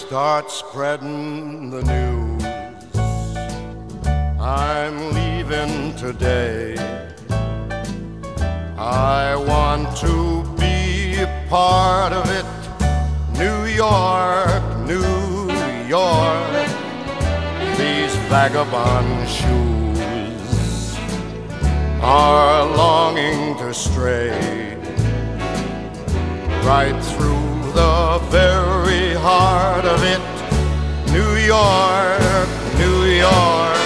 start spreading the news. I'm leaving today. I want to be a part of it. New York, New York, these vagabond shoes are longing to stray right through the very heart of it. New York, New York.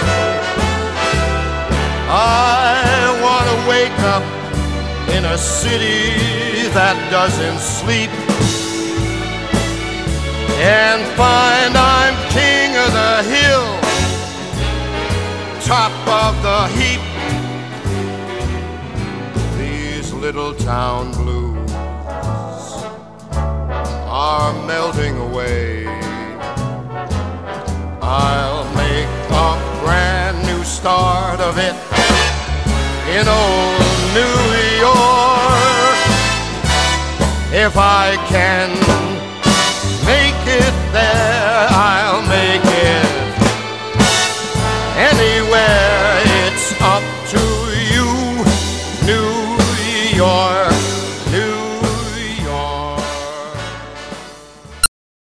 I want to wake up in a city that doesn't sleep and find I'm king of the hill, top of the heap. These little town blues are melting away. I'll make a brand new start of it in old New York if I can